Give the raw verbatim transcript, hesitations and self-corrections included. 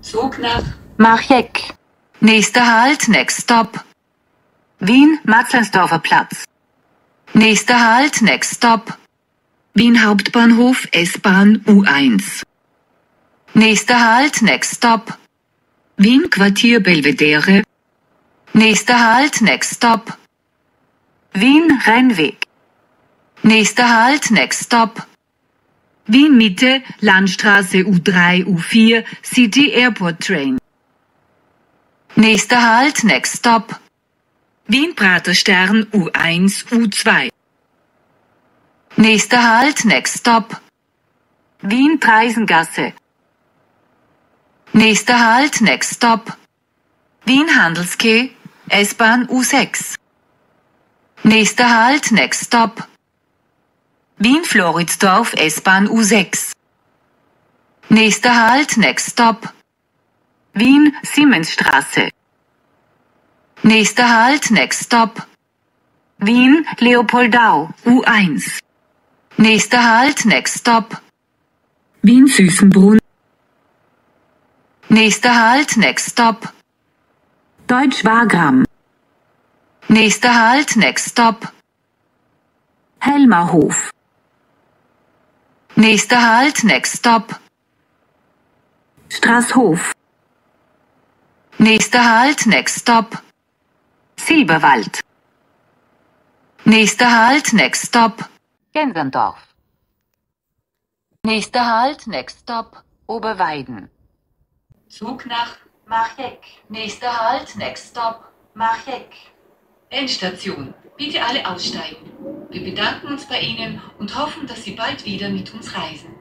Zug nach Marchegg. Nächster Halt, next stop. Wien, Matzleinsdorfer Platz. Nächster Halt, next stop. Wien Hauptbahnhof, S-Bahn U eins. Nächster Halt, next stop. Wien Quartier Belvedere. Nächster Halt, next stop. Wien Rheinweg. Nächster Halt, next stop. Wien Mitte, Landstraße U drei, U vier, City Airport Train. Nächster Halt, next stop. Wien Praterstern U eins, U zwei. Nächster Halt, next stop. Wien Preisengasse. Nächster Halt, next stop. Wien Handelskeh, S-Bahn U sechs. Nächster Halt, next stop. Wien Floridsdorf, S-Bahn U sechs. Nächster Halt, next stop. Wien Siemensstraße. Nächster Halt, next stop. Wien Leopoldau, U eins. Nächster Halt, next stop. Wien Süßenbrunn. Nächster Halt, next stop. Deutsch-Wagram. Nächster Halt, next stop. Helmerhof. Nächster Halt, next stop. Straßhof. Nächster Halt, next stop. Silberwald. Nächster Halt, next stop. Genserndorf. Nächster Halt, next stop. Oberweiden. Zug nach Marchegg. Nächster Halt, next stop. Marchegg. Endstation. Bitte alle aussteigen. Wir bedanken uns bei Ihnen und hoffen, dass Sie bald wieder mit uns reisen.